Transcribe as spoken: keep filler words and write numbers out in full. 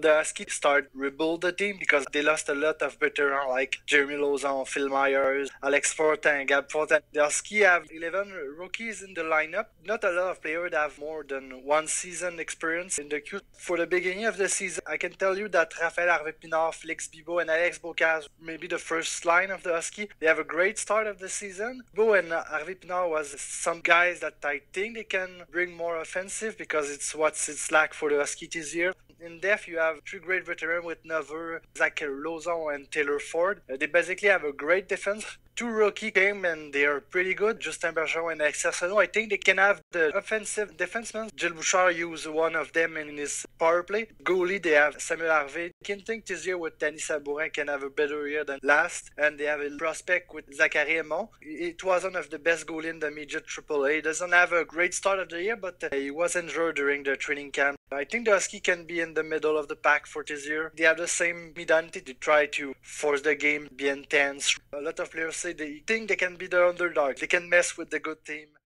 The Huskies start rebuild the team because they lost a lot of veterans like Jeremy Lauzon, Phil Myers, Alex Fortin, Gab Fortin. The Huskies have eleven rookies in the lineup. Not a lot of players that have more than one season experience in the queue. For the beginning of the season, I can tell you that Raphaël Harvey-Pinard, Félix Bibeau, and Alex Bocaz may be the first line of the Huskies. They have a great start of the season. Bibeau and Harvey-Pinard was some guys that I think they can bring more offensive because it's what's it's lack for the Huskies this year. In depth, you have three great veterans with Never, Zach Lauzon, and Taylor Ford. Uh, they basically have a great defense. Two rookie came and they are pretty good. Justin Bergeron and Alex Arsenault. I think they can have the offensive defensemen. Gilles Bouchard used one of them in his power play. Goalie, they have Samuel Harvey. I can think this year with Danny Sabourin can have a better year than last. And they have a prospect with Zachary Aymon. It was one of the best goalies in the midget triple A. He doesn't have a great start of the year, but uh, he was injured during the training camp. I think the Husky can be in the middle of the pack for this year. They have the same mentality. They try to force the game, be intense. A lot of players say they think they can be the underdog. They can mess with the good team.